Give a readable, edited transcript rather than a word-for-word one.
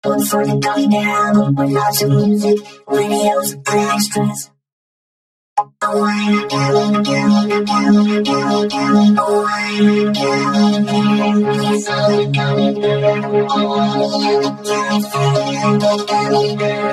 One for the gummy bear album with lots of music, videos, and extras. Oh, I'm a gummy bear. Oh, I'm a gummy bear. Yes, I'm a gummy bear. Oh, I'm a gummy bear.